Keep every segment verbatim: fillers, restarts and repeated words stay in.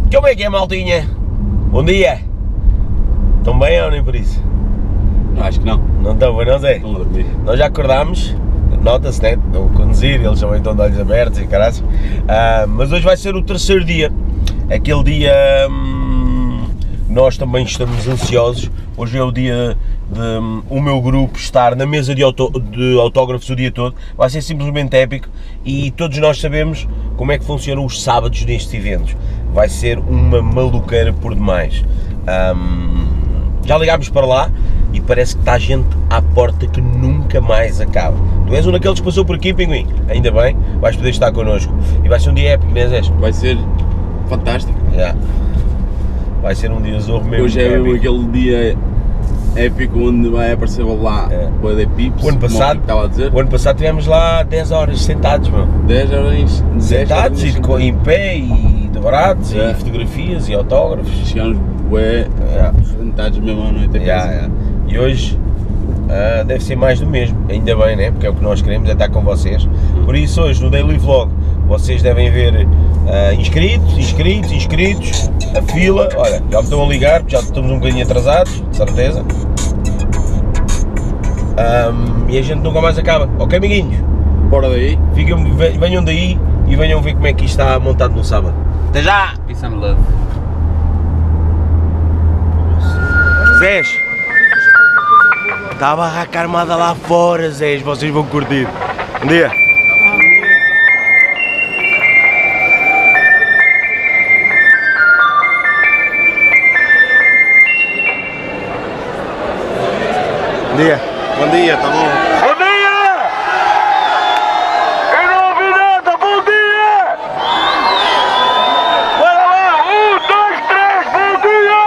Como é que é, maltinha? Bom dia! Estão bem ou nem por isso? Não, acho que não. Não estão bem, não, Zé? Estão a dormir. Nós já acordámos, nota-se, né? Estão a conduzir, eles também estão de olhos abertos e caralho. Uh, mas hoje vai ser o terceiro dia. Aquele dia. Hum, nós também estamos ansiosos. Hoje é o dia de um, o meu grupo estar na mesa de, auto, de autógrafos o dia todo. Vai ser simplesmente épico e todos nós sabemos como é que funcionam os sábados nestes eventos. Vai ser uma maluqueira por demais. Um, já ligámos para lá e parece que está gente à porta que nunca mais acaba. Tu és um daqueles que passou por aqui, Pinguim? Ainda bem, vais poder estar connosco. E vai ser um dia épico, não é, Zé? Vai ser fantástico. Já. Vai ser um dia zorro mesmo. Hoje é mesmo aquele dia épico onde vai aparecer lá É. o de Pips, O ano passado, como estava a dizer. o ano passado tivemos lá dez horas sentados, meu. dez horas Sentados e com, em pé e dobrados É. e fotografias e autógrafos. Chegámos bué, É. sentados mesmo à noite a Yeah, casa. yeah. E hoje ah, deve ser mais do mesmo, ainda bem, né? Porque é o que nós queremos, é estar com vocês. Por isso hoje no Daily Vlog vocês devem ver ah, inscritos, inscritos, inscritos, a fila. Olha, já me estão a ligar, já estamos um bocadinho atrasados, de certeza. Um, e a gente nunca mais acaba, ok, amiguinhos? Bora daí. Fiquem, venham daí e venham ver como é que isto está montado no sábado. Até já! Peace and love. Zés! Está a barraca armada lá fora, Zés, vocês vão curtir. Bom dia! Bom dia! Bom dia, tá bom? Bom dia! Eu não ouvi nada, bom dia! Bora lá! Um, dois, três, bom dia!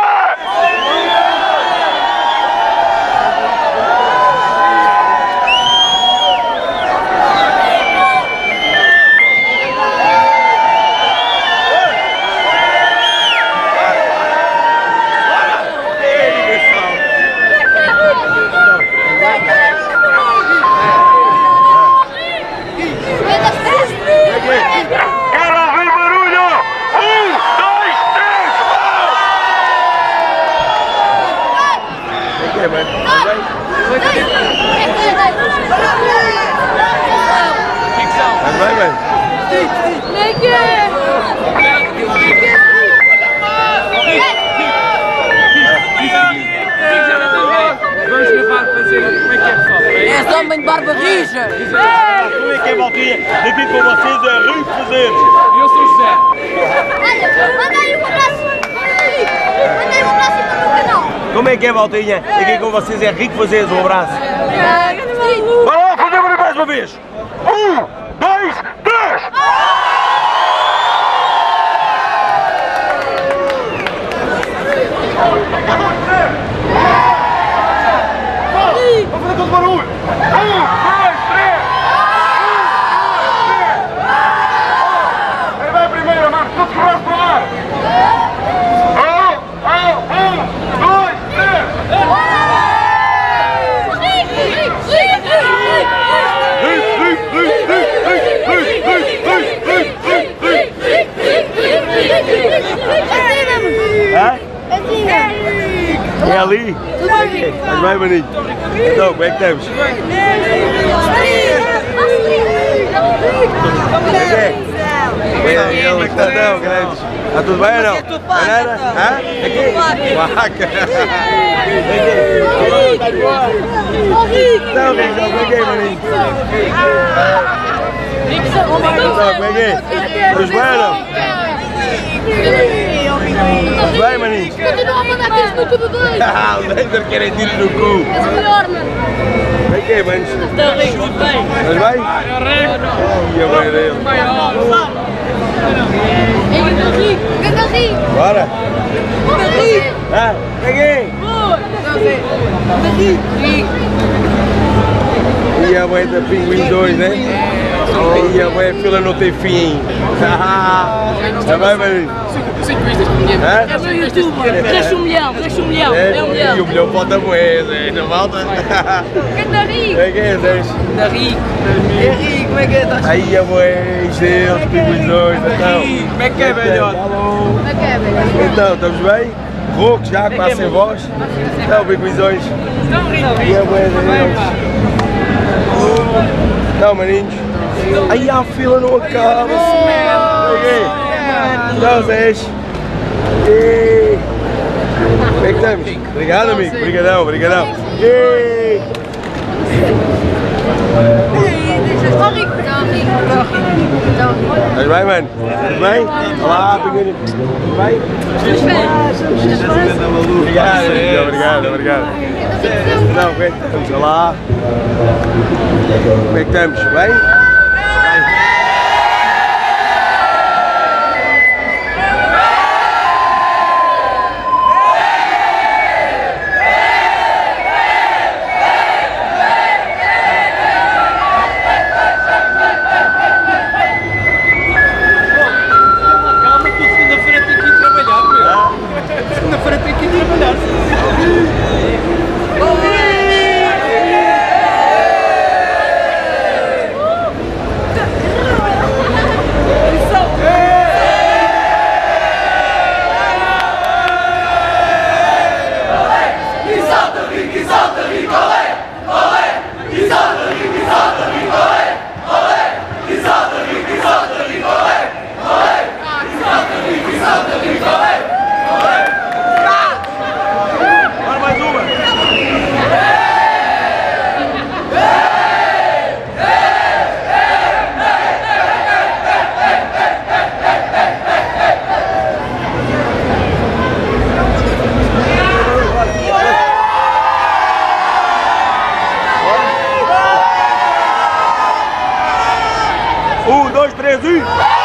Quero ouvir barulho! Um, dois, três, vamos! O que é, mano? Estás bem, mano? Vamos gravar fazer como é que é, pessoal? És homem de barba rija! Como é que é, Valtinha? Daqui com vocês é Rico Fazeres. Eu sou o José. Olha, manda aí um abraço! Manda aí um abraço para o meu canal! Como é que é, Valtinha? Aqui com vocês é Rico Fazeres. Um abraço. Vamos lá, fazemos mais uma vez. Um, dois, três! Vamos fazer todo o barulho! Um, dois, três! Quem vai primeiro, mano? Todos com o braço para o ar! Um, um, um, dois, três! Hã? É ali? Estás bem, maninho? Então, como é que estamos? Como é que é? É ele que está tão grande. Está tudo bem ou não? Não é nada? Hã? Aqui? Vaca! Então, como é que é, maninho? Então, como é que é? Estás bem ou não? Tudo bem, maninho? Continua a mandar tiros no tubo dois! Ah, o Laser quer tiros no cu! És o melhor, mano! Como é que é, manos? Está rico, tudo bem? Estás bem? E a mãe dele? Ganda rico! Ganda rico! Bora! Ganda rico! Ah, peguei! Ganda rico! E a mãe da Pinguim dois, né? E a mãe, a fila não tem fim. É bem, bem. É meu youtuber. Cresce um milhão, cresce um milhão. É um E milhão. o milhão falta moeda, não falta? Candarinho. Como é que é, Zés? Da rico. É rico, como é que é? Aí a boés deles, pinguizões, então. Como é que é, velhote? Como é que é, velho? Então, estamos bem? Roucos já, quase sem voz. Então, pinguizões. E a boés deles. Não, maninhos. Aí a fila não acaba. Não, Zés. E... Como é que estamos? Obrigado, amigo. Obrigadão, obrigadão. E... Tão rico. Tão rico. Tão rico. Estás bem, mano? Tudo bem? Olá, pequenino. Tudo bem? Obrigado, obrigado, obrigado. Não, bem, estamos lá. Como é que estamos? Bem? Calma que eu segunda-feira tenho que ir trabalhar, meu. Segunda-feira tenho que ir trabalhar. Um, dois, três e...